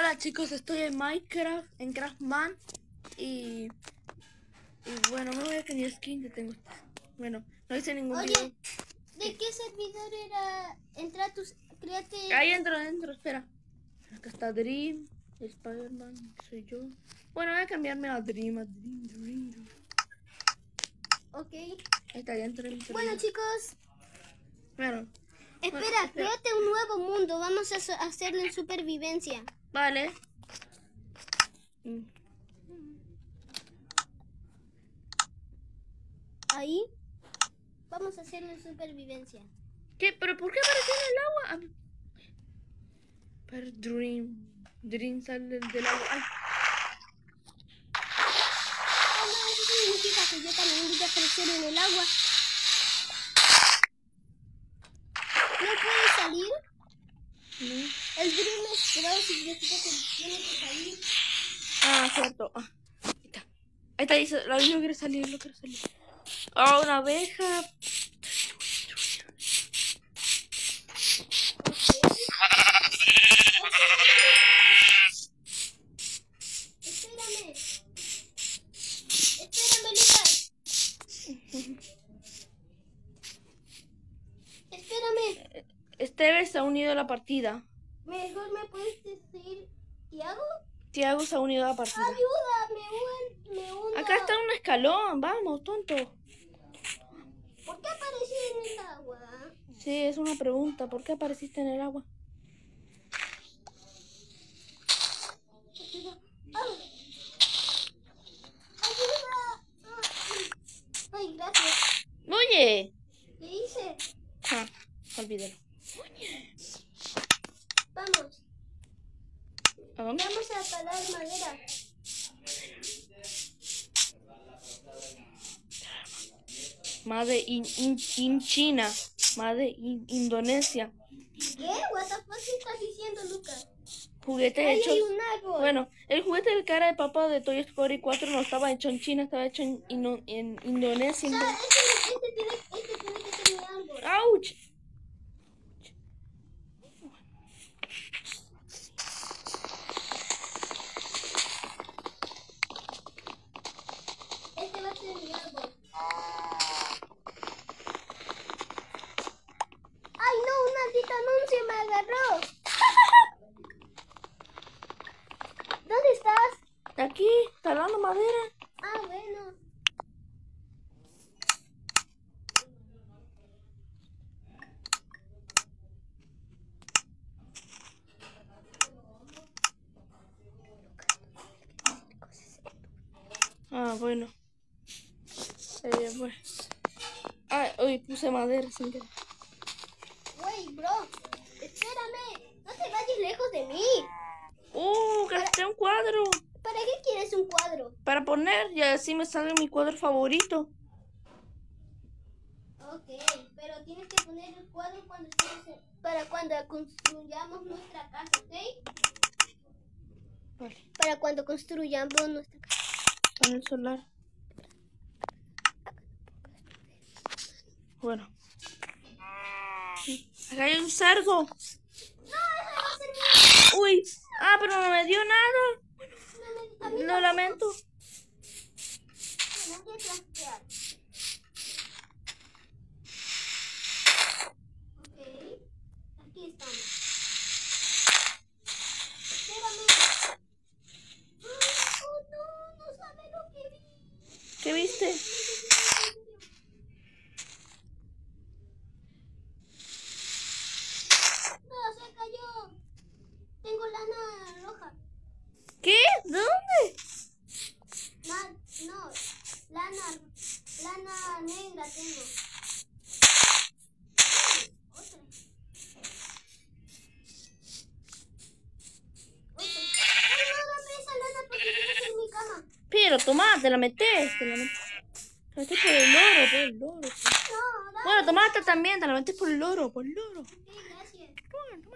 Hola chicos, estoy en Minecraft, en Craftman y bueno, me voy a tener skin que tengo. Bueno, no hice ningún video. Oye, ¿de qué servidor era? Entra a tus... Créate... Ahí dentro, espera. Acá está Dream, Spider-Man, soy yo. Bueno, voy a cambiarme a Dream, Dream. Ok. Ahí está, ya entré. Bueno chicos, Bueno, espera, créate un nuevo mundo. Vamos a hacerlo en supervivencia. vale. Ahí. Vamos a hacerlo en supervivencia. ¿Qué? ¿Pero por qué apareció en el agua? Pero Dream sale del agua. Ay. No, eso significa que yo también voy a aparecer en el agua. ¿No puede salir? No. El Dream es pro, significa que tiene que salir. Ah, cierto. Ah, ahí está, dice, yo quiero salir, Ah, una abeja. Espérame. Espérame, Lucas. Espérame. Esteves se ha unido a la partida. Mejor me puedes decir, Tiago. Tiago se ha unido a la partida. Ayuda, me uno. Acá está un escalón, vamos, tonto. ¿Por qué aparecí en el agua? Sí, es una pregunta. ¿Por qué apareciste en el agua? Ayuda. Ay, gracias. Oye. ¿Qué hice? Ah, olvídalo. Vamos. ¿A dónde? Vamos a talar madera. Made in China. Made in Indonesia. ¿Qué? What the fuck estás diciendo, Lucas? Juguete Ahí hecho. hay un árbol. Bueno, el juguete del cara de papá de Toy Story 4 no estaba hecho en China, estaba hecho en Indonesia. Este tiene que ser mi árbol. ¡Auch! Este va a ser mi árbol. ¡Ay, no! ¡Un maldito anuncio me agarró! ¿Dónde estás? Aquí, talando madera. Ah, bueno. Ah, bueno. Bueno. Ah, hoy puse madera sin querer. Wey, bro. Espérame. No te vayas lejos de mí. Gasté un cuadro. ¿Para qué quieres un cuadro? Para poner, y así me sale mi cuadro favorito. Ok, pero tienes que poner el cuadro para cuando construyamos nuestra casa, ¿ok? Vale. Para cuando construyamos nuestra casa. Con el solar. Bueno. Acá hay un cerdo. No, esa va a ser mía. Uy. Ah, pero no me dio nada. Lo lamento. No voy a craftear. Ok, aquí estamos. Espérame. Oh, no sabe lo que vi. ¿Qué viste? No, se cayó. Tengo lana roja. ¿Qué? ¿De dónde? No, lana negra tengo. Otra. Ay, no, dame esa lana porque tienes en mi cama. Pero tomá, te la metes. Te la metes por el loro, No, dame. Bueno, tomá esta también, te la metes por el loro. Ok, gracias. Toma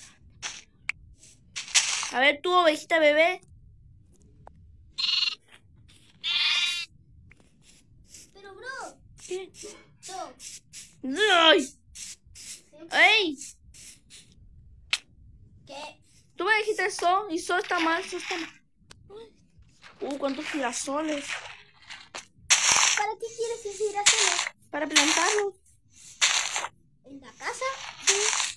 esta. A ver, tú, ovejita bebé. Pero, bro. ¿Qué? No. ¡Ay! ¡Ey! ¿Qué? Tú me dijiste quité eso y eso está mal, eso está mal. ¿Cuántos girasoles? ¿Para qué quieres esos girasoles? Para plantarlos. ¿En la casa? Sí.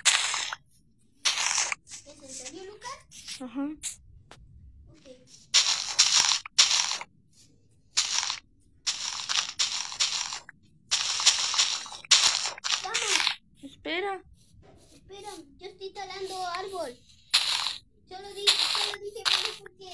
¿Es en serio, Lucas? Ajá. Ok. Vamos. Espera. Espera, yo estoy talando árbol. Solo dije vale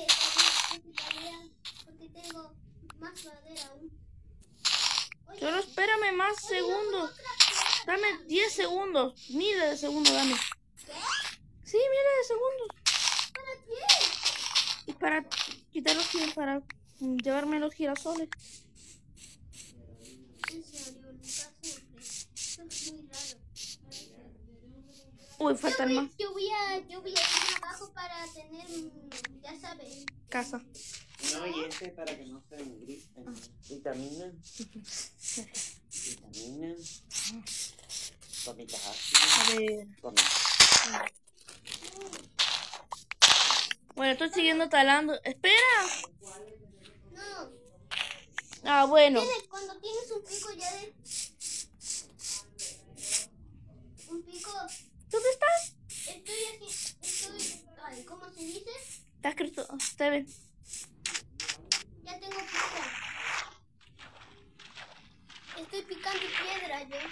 porque tengo más madera aún. Oye, Solo espérame más segundos. Dame 10 segundos. Miles de segundos, dame. ¿Qué? Sí, miles de segundos. ¿Para qué? Y para quitar para llevarme los girasoles. En serio, Lucas, siempre. Eso es muy raro. Uy, faltan más. Yo voy a ir abajo para tener, ya sabes. Casa. No, y este para que no se griten. Vitamina. Vitamina. Gomitas A ácidas. ver. Gomitas. Bueno, estoy siguiendo talando. ¡Espera! No. Ah, bueno. Cuando tienes un pico ya de... Un pico... ¿Dónde estás? Ay, ¿cómo se dice? Está escrito. Se ve. Ya tengo pico. Estoy picando piedra yo.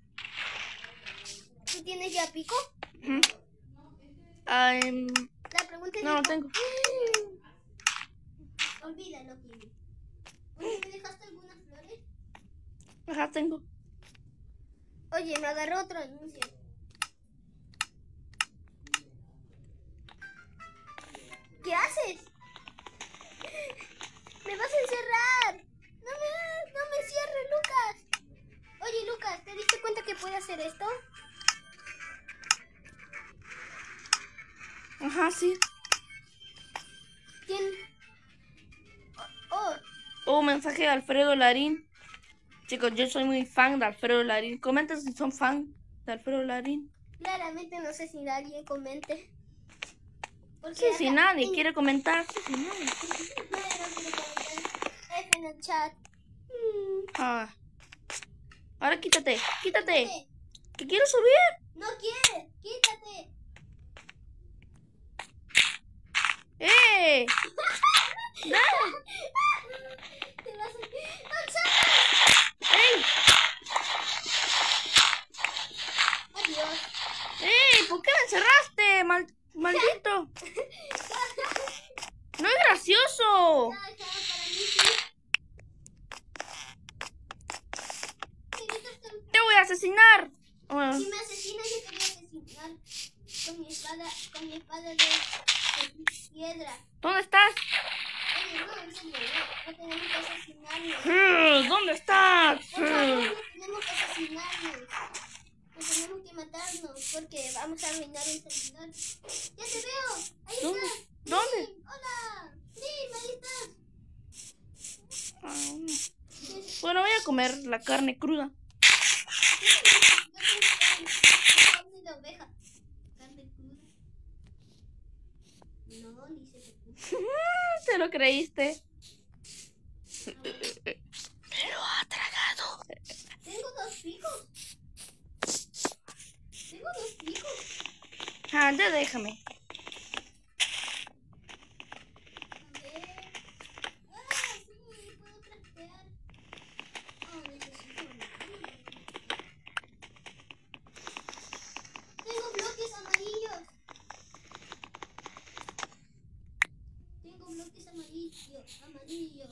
¿Tú tienes ya pico? Ujú. La pregunta es... No, no tengo. Olvídalo, Kimi. Oye, ¿me dejaste algunas flores? Ajá, tengo. Oye, me agarró otro anuncio. ¿Qué haces? ¡Me vas a encerrar! ¡No me cierres, Lucas! Oye, Lucas, ¿te diste cuenta que puede hacer esto? Ajá, sí. ¿Quién? Oh, Mensaje de Alfredo Larín. Chicos, yo soy muy fan de Alfredo Larín. Comenten si son fan de Alfredo Larín. claramente no sé si alguien comente. Porque Sí, si acá- nadie quiere comentar. Sí, si nadie. Nadie no quiere comentar. F en el chat. Ah. Ahora quítate. Quítate. Quítate. Que quiero subir. No quieres, quítate. ¡Eh! ¡Dale! Te vas a... ¡No salgas! ¡Ey! Adiós. ¡Ey! ¿Por qué me encerraste? Maldito. No es gracioso. Para mí sí. Te voy a asesinar. Ah, Si me asesinas, yo te voy a asesinar con mi espada de piedra. ¿Dónde estás? Oye, no, en serio, no tenemos que asesinarnos. ¿Dónde estás? Por favor, no tenemos que asesinarnos. No tenemos que matarnos porque vamos a arruinar el servidor. ¡Ya te veo! ¡Ahí ¿Dónde? estás! ¿Dónde? ¡Lim! ¡Hola! ¡Lim, ahí estás! Ah, bueno, voy a comer la carne cruda. Carne de oveja. Carne cruda. No, ni se te ocurre. Te lo creíste. Me lo ha tragado. Tengo dos picos. Tengo dos picos. Ah, ya déjame. A ver. Ah, sí, puedo craftear. Oh, necesito una. Tengo bloques amarillos. Tengo bloques amarillos.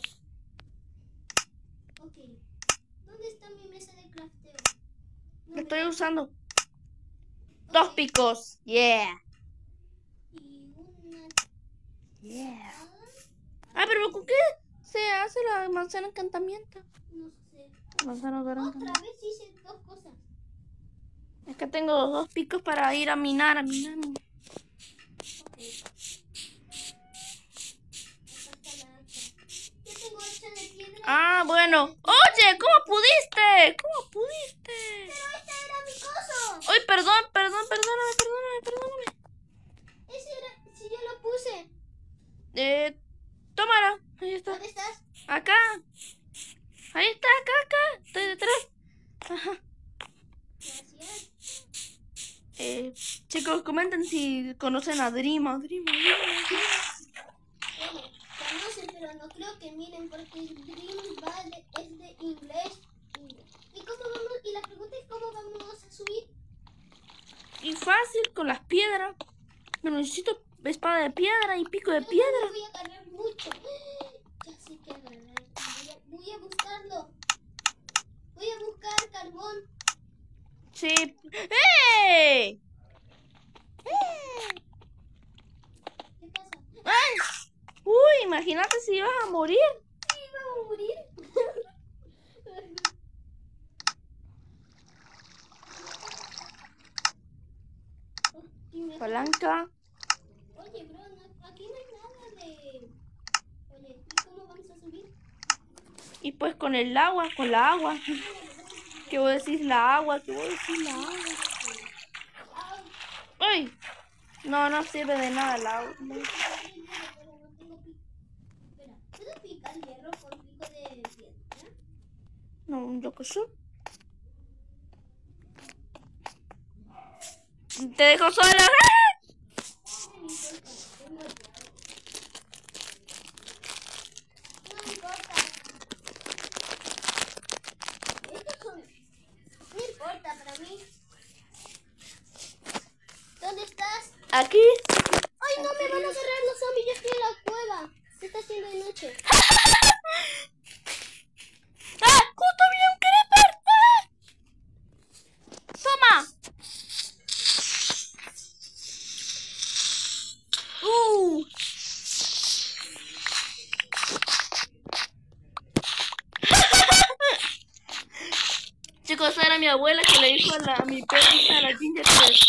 Ok. ¿Dónde está mi mesa de crafteo? No Lo me estoy da. usando. Ok. 2 picos. Yeah. Y una... Yeah. Ah, pero ¿con qué se hace la manzana encantamiento? No sé. Manzana dorada. Otra vez hice dos cosas. Es que tengo 2 picos para ir a minar, Ok. Acá está la hacha. Yo tengo hacha de piedra. Ah, bueno. Oye, ¿cómo pudiste? ¿Cómo pudiste? Pero este era mi coso. Ay, perdóname. Ese era... Si yo lo Chicos, comenten si conocen a Dream. Bueno, conocen, pero no creo que miren porque Dream es de inglés. Y la pregunta es cómo vamos a subir. Y fácil, con las piedras. Pero necesito espada de piedra y pico de piedra. Voy a agarrar mucho. Ya sé que agarrar. Voy a buscarlo. Voy a buscar carbón. Sí. ¡Eh! ¿Qué pasa? ¡Ay! Uy, imagínate si ibas a morir. Sí, vamos a morir. Palanca. Oye, bro, aquí no hay nada de... Oye, ¿y cómo vamos a subir? Y pues con el agua, con la agua. ¿Qué vos decís la agua? ¿Qué vos decís la agua? ¡Ay! No sirve de nada el agua. Pero no tengo pico. Espera, ¿puedo picar hierro con pico de piedra? No, yo qué sé. Te dejo sola. No me importa. Estos son... No importa para mí. ¿Dónde estás? Aquí. ¡Ay, no! Me van a agarrar los zombies. Yo estoy en la cueva. Se está haciendo de noche. ¡Ah! ¡Justo había un creeper! ¡Ah! ¡Toma! Chicos, era mi abuela que le dijo a mi perrita, a la Ginger,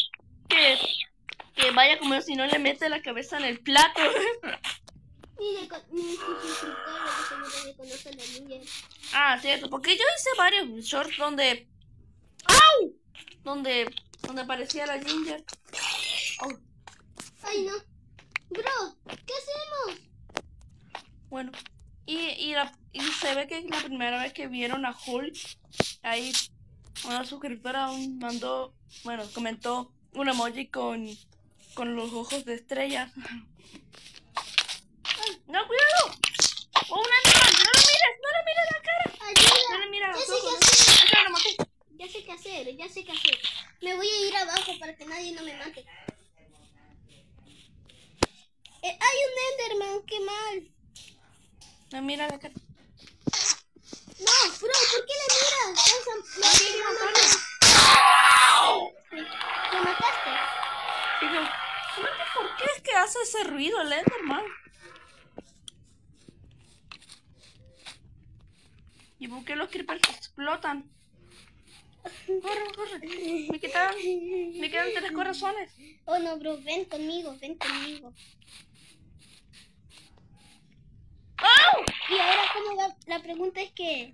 que vaya a comer si no le mete la cabeza en el plato. Ni suscriptores que no debe conocer la niña. Ah, cierto, porque yo hice varios shorts donde... ¡Au! Donde aparecía la Ginger. Oh, ¡Ay, no! Bro, ¿qué hacemos? bueno, y se ve que la primera vez que vieron a Hulk, ahí una suscriptora comentó un emoji con los ojos de estrellas. ¡No, cuidado! ¡Oh, un animal! ¡No lo mires la cara! ¡Ayuda! No le mires Ya los sé ojos. qué hacer. Ese lo maté. Ya sé qué hacer. Me voy a ir abajo para que nadie no me mate. Hay un Enderman, qué mal. No mira la cara. No, bro, ¿por qué le miras? ¿Lo mataste? Digo, ¿por qué es que hace ese ruido el Enderman? ¿Y por qué los creepers explotan? Corre. Me quedan 3 corazones. Oh no, bro, ven conmigo. ¡Oh! Y ahora, ¿cómo va? La pregunta es que...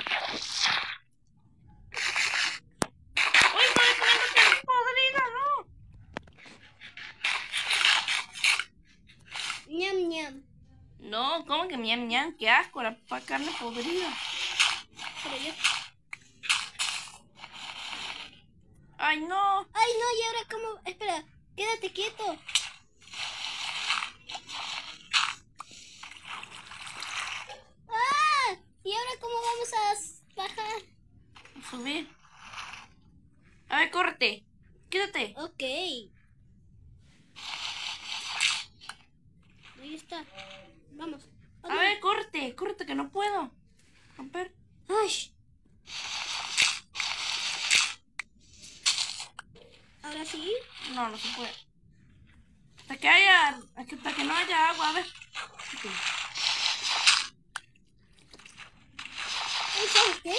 ¡Uy, estoy comiendo carne podrida, no! ñam ñam. No, ¿cómo que ñam? ¡Qué asco! La carne podrida. Pero yo... ¡Ay, no! Ay, no, y ahora cómo... Espera, quédate quieto. ¡Ah! ¿Y ahora cómo vamos a bajar? Subir. A ver, córrete. Quédate. Ok. Ahí está. Vamos. A ver, córrete, que no puedo. Romper. ¡Ay! ¿Ahora sí? No se puede. Hasta que no haya agua, a ver. ¿Sabes qué?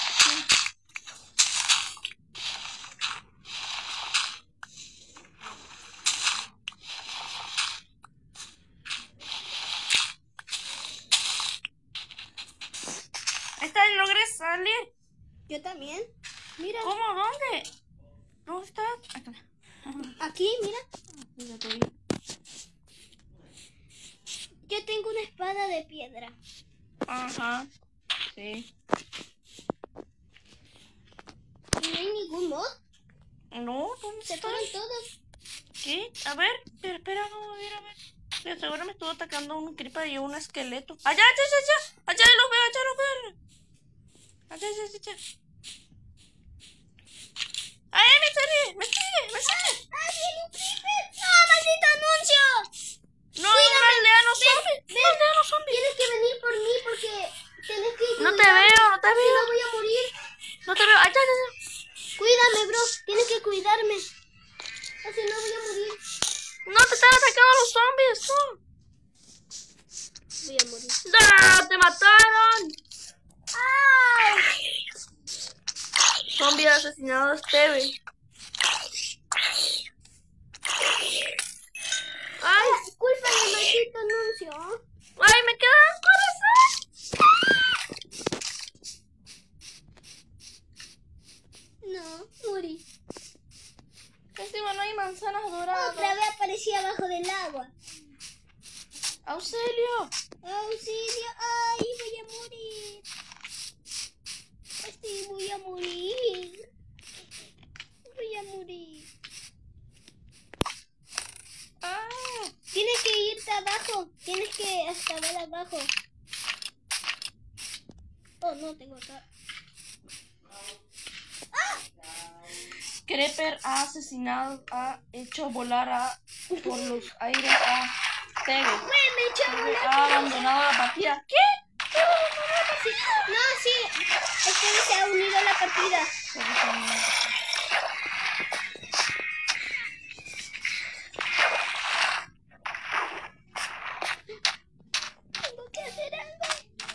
Ahí está, logré salir. Yo también. Mira. ¿Cómo? ¿Dónde? ¿Dónde estás? Ahí está. Aquí, mira. Mira, te vi. Yo tengo una espada de piedra. Ajá. Sí. ¿Y no hay ningún mod? No, ¿dónde Se estás? fueron todos. ¿Qué? A ver, espera, vamos a ver, a ver. De seguro me estuvo atacando un creeper y un esqueleto. ¡Allá! ¡Allá los veo! ¡Allá! ¡Ay, me sigue! ¡Ah, viene un creeper! ¡No, maldito anuncio! ¡No, un aldeano zombie! Ven, ¡Un aldeano zombie! tienes que venir por mí porque tienes que No te cuidarme. veo. Si no voy a morir. No te veo. ¡Allá! Cuídame, bro. Tienes que cuidarme. O si no voy a morir. ¡No, te están atacando los zombies! ¡No! Voy a morir. ¡No! ¡Te mataron! ¡Ay! Zombie asesinado a Steve. ¡Ay! Culpa del maldito anuncio. ¡Ay, me quedan corazón! No, morí. Encima no hay manzanas doradas. Otra vez aparecí abajo del agua. ¡Auxilio! ¡Auxilio! ¡Ay, voy a morir! Voy a morir. Voy a morir. ¡Ah! Tienes que irte abajo. Tienes que excavar abajo. Oh, no, tengo acá. Creeper ha asesinado, ha hecho volar por los aires a Steve. Me echó a volar. Ha abandonado la partida. ¿Qué? No, sí. Steve se ha unido a la partida. Tengo que hacer algo.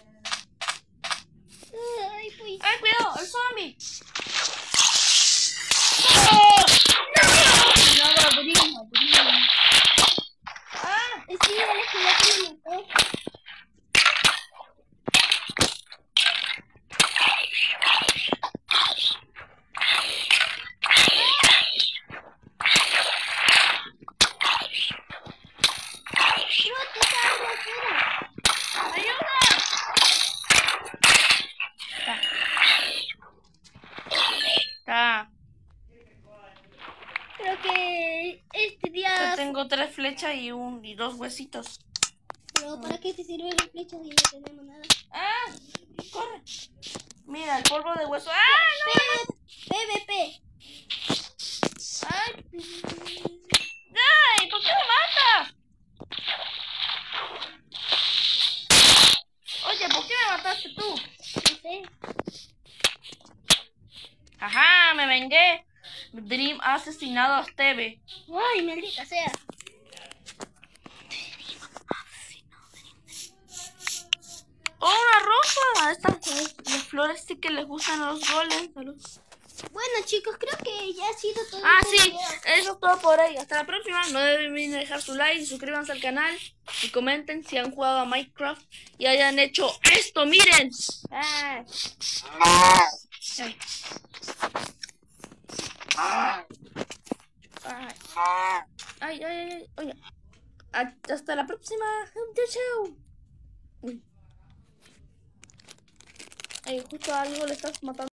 Ay, pues. ¡Ay, cuidado! ¡El zombie! ¡Ah! Sí, el esqueleto me mató. No, te salgo afuera. ¡Ayuda! Está. Creo que este Yo día... tengo 3 flechas y 2 huesitos. Pero ¿para qué te sirven las flechas si no tenemos nada? ¡Ah! ¡Corre! Mira, el polvo de hueso. ¡Ah! PvP. ¡Ay! ¡Ay! ¿Por qué me matas? Oye, ¿por qué me mataste tú? No sé. ¡Ajá! ¡Me vengué! Dream ha asesinado a Steve. Ay, maldita sea. ¡Oh, una rosa! Las flores sí que les gustan a los golems. Bueno, chicos, creo que ya ha sido todo. Ah, este sí, video. eso es todo por hoy. Hasta la próxima. No deben dejar su like y suscríbanse al canal. Y comenten si han jugado a Minecraft y hayan hecho esto. ¡Miren! ¡Ay! Ay. Ay. Oye. Hasta la próxima. Chao. Uy. Ay, justo a algo le estás matando.